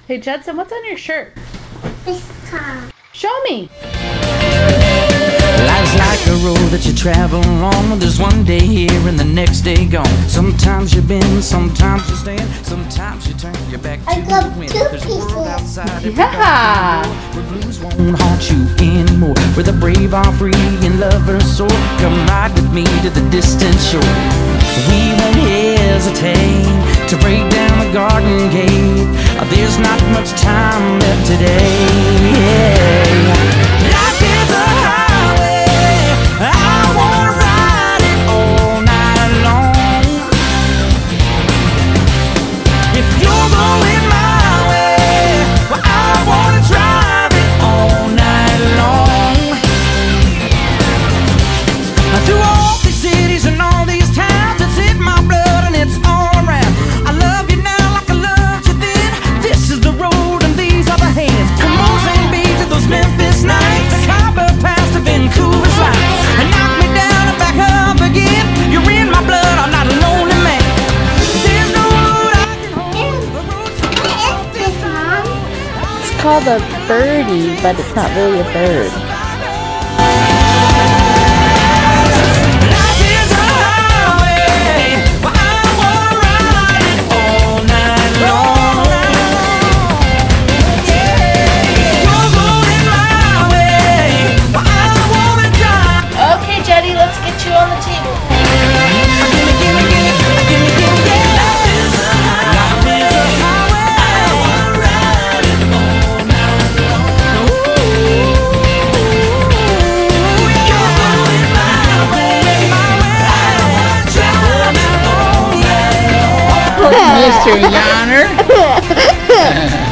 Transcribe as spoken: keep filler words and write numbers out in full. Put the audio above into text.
Hey Judson, what's on your shirt? This time. Show me. Life's like a road that you travel on. There's one day here and the next day gone. Sometimes you bend, sometimes you stand, sometimes you turn your back to I got the wind. two There's a world outside every Yeah. door, where blues won't haunt you anymore, where the brave are free and lovers soar. Come ride with me to the distant shore. We won't hesitate to break down the garden gate. There's not much time left today. Yeah. Life is a highway, I wanna ride it all night long. If you're going my way, well, I wanna drive it all night long. Through all these cities and all these towns, it's in my blood and it's all around. I love you now like I loved you then. This is the road and these are the hands. From Mozambique to those Memphis nights, the Copper Pass to Vancouver's lights, and knock me down and back up again. You're in my blood, I'm not a lonely man. There's no road I can hold. The road's so What is this, Mom? It's called a birdie, but it's not really a bird. Life is a highway, well, I wanna ride it all night long. Yeah, you're going my way, well, I wanna drive. Okay, Jetty, let's get you on the table. Gimme, gimme, gimme, gimme, gimme, yeah. Life is a highway, I wanna ride it all night long. Ooh, you're going my way, my way, I wanna drive it all night long. Mister Yonner.